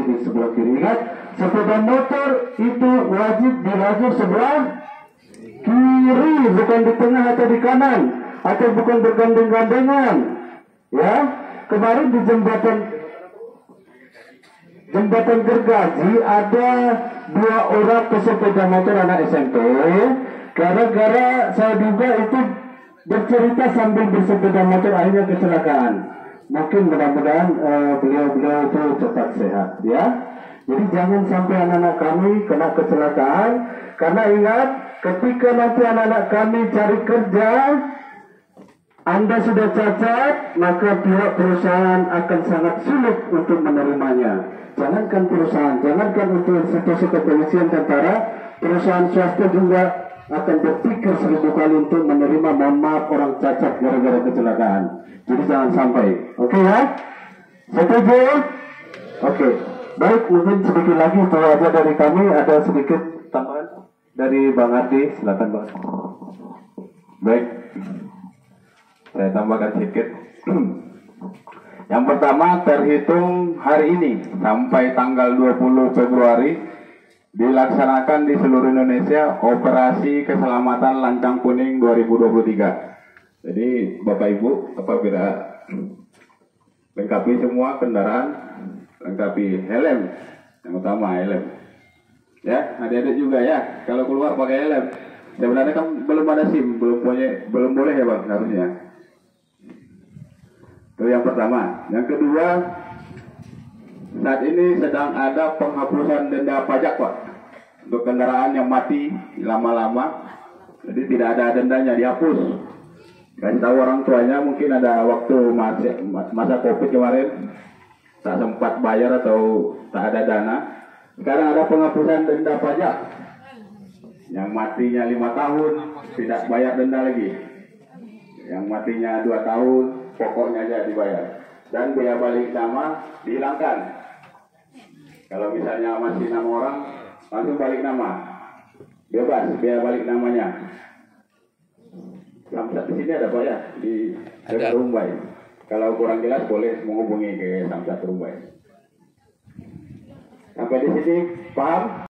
di sebelah kiri. Ingat, sepeda motor itu wajib dilajur sebelah kiri, bukan di tengah atau di kanan, atau bukan bergandeng-gandengan. Ya, kemarin di jembatan Gergaji ada 2 orang pesepeda motor anak SMP. Gara-gara saya duga itu bercerita sambil bersepeda motor, akhirnya kecelakaan. Mungkin mudah-mudahan beliau-beliau itu cepat sehat, ya. Jadi jangan sampai anak-anak kami kena kecelakaan, karena ingat, ketika nanti anak-anak kami cari kerja, Anda sudah cacat, maka pihak perusahaan akan sangat sulit untuk menerimanya. Jangankan perusahaan, jangankan untuk institusi kepolisian, tentara, perusahaan swasta juga akan berpikir 1000 kali untuk menerima mohon maaf orang cacat gara-gara kecelakaan. Jadi jangan sampai. Oke ya? Setuju? Oke. Baik, mungkin sedikit lagi itu aja dari kami. Ada sedikit tambahan dari Bang Ardi. Silakan Bang. Baik, saya tambahkan sedikit. Yang pertama, terhitung hari ini sampai tanggal 20 Februari dilaksanakan di seluruh Indonesia Operasi Keselamatan Lancang Kuning 2023. Jadi Bapak Ibu, apabila lengkapi semua kendaraan, lengkapi helm, yang utama helm. Ya, adik-adik juga ya, kalau keluar pakai helm. Sebenarnya kan belum ada SIM, belum boleh ya Bang, harusnya. Itu yang pertama. Yang kedua, saat ini sedang ada penghapusan denda pajak Pak, untuk kendaraan yang mati lama-lama. Jadi tidak ada dendanya, dihapus. Kasih tahu orang tuanya, mungkin ada waktu masa COVID kemarin tak sempat bayar atau tak ada dana. Sekarang ada penghapusan denda pajak. Yang matinya 5 tahun tidak bayar denda lagi. Yang matinya 2 tahun pokoknya aja dibayar. Dan biaya balik nama dihilangkan. Kalau misalnya masih 6 orang, langsung balik nama. Bebas biaya balik namanya. Samsat di sini ada Pak ya, di Rumbai. Kalau kurang jelas boleh menghubungi ke Samsat Rumbai. Sampai di sini paham?